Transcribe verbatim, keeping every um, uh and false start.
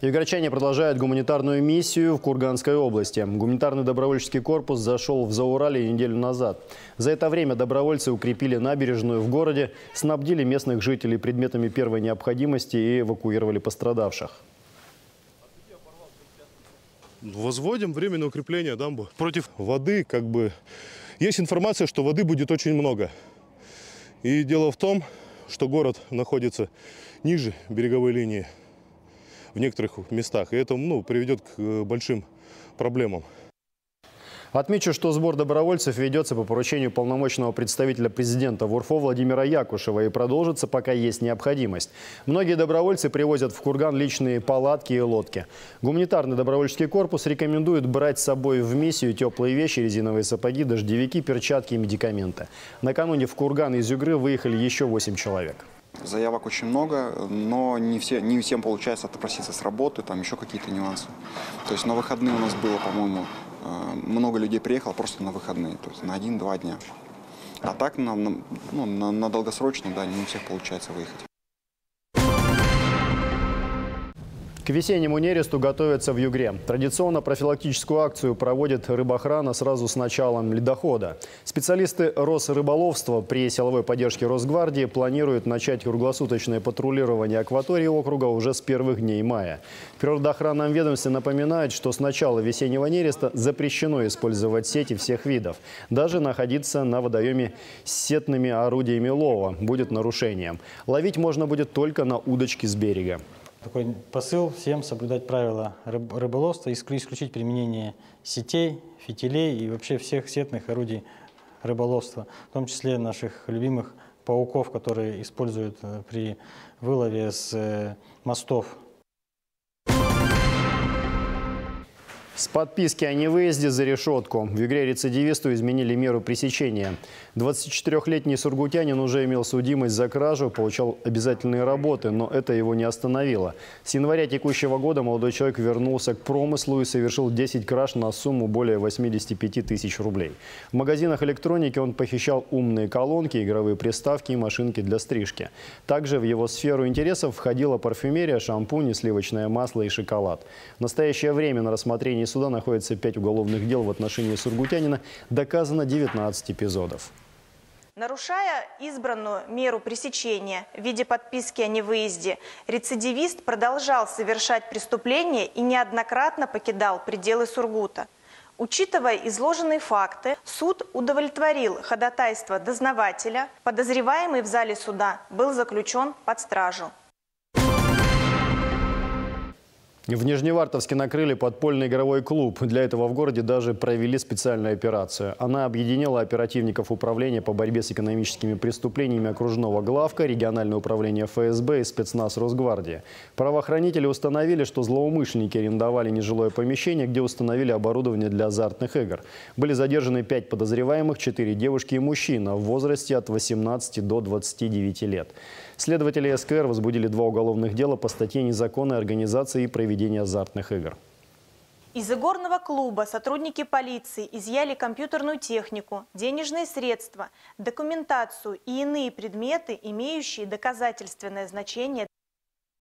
Югорчане продолжают гуманитарную миссию в Курганской области. Гуманитарный добровольческий корпус зашел в Зауралье неделю назад. За это время добровольцы укрепили набережную в городе, снабдили местных жителей предметами первой необходимости и эвакуировали пострадавших. Возводим временное укрепление дамбы. Против воды, как бы, есть информация, что воды будет очень много. И дело в том, что город находится ниже береговой линии в некоторых местах. И это, ну, приведет к большим проблемам. Отмечу, что сбор добровольцев ведется по поручению полномочного представителя президента в УРФО Владимира Якушева и продолжится, пока есть необходимость. Многие добровольцы привозят в Курган личные палатки и лодки. Гуманитарный добровольческий корпус рекомендует брать с собой в миссию теплые вещи, резиновые сапоги, дождевики, перчатки и медикаменты. Накануне в Курган из Югры выехали еще восемь человек. Заявок очень много, но не, все, не всем получается отпроситься с работы, там еще какие-то нюансы. То есть на выходные у нас было, по-моему, много людей приехало просто на выходные, то есть на один-два дня. А так на, на, ну, на, на долгосрочно, да, не у всех получается выехать. К весеннему нересту готовятся в Югре. Традиционно профилактическую акцию проводит рыбоохрана сразу с началом ледохода. Специалисты Росрыболовства при силовой поддержке Росгвардии планируют начать круглосуточное патрулирование акватории округа уже с первых дней мая. В природоохранном ведомстве напоминают, что с начала весеннего нереста запрещено использовать сети всех видов. Даже находиться на водоеме с сетными орудиями лова будет нарушением. Ловить можно будет только на удочки с берега. Такой посыл всем соблюдать правила рыболовства, исключить применение сетей, фитилей и вообще всех сетных орудий рыболовства, в том числе наших любимых пауков, которые используют при вылове с мостов. С подписки о невыезде за решетку. В Югре рецидивисту изменили меру пресечения. двадцатичетырёхлетний сургутянин уже имел судимость за кражу, получал обязательные работы, но это его не остановило. С января текущего года молодой человек вернулся к промыслу и совершил десять краж на сумму более восьмидесяти пяти тысяч рублей. В магазинах электроники он похищал умные колонки, игровые приставки и машинки для стрижки. Также в его сферу интересов входила парфюмерия, шампуни, сливочное масло и шоколад. В настоящее время на рассмотрении суда находится пять уголовных дел в отношении сургутянина. Доказано девятнадцать эпизодов. Нарушая избранную меру пресечения в виде подписки о невыезде, рецидивист продолжал совершать преступления и неоднократно покидал пределы Сургута. Учитывая изложенные факты, суд удовлетворил ходатайство дознавателя. Подозреваемый в зале суда был заключен под стражу. В Нижневартовске накрыли подпольный игровой клуб. Для этого в городе даже провели специальную операцию. Она объединила оперативников управления по борьбе с экономическими преступлениями окружного главка, региональное управление эф эс бэ и спецназ Росгвардии. Правоохранители установили, что злоумышленники арендовали нежилое помещение, где установили оборудование для азартных игр. Были задержаны пять подозреваемых, четыре девушки и мужчина в возрасте от восемнадцати до двадцати девяти лет. Следователи эс ка эр возбудили два уголовных дела по статье «Незаконная организация и проведение азартных игр». Из игорного клуба сотрудники полиции изъяли компьютерную технику, денежные средства, документацию и иные предметы, имеющие доказательственное значение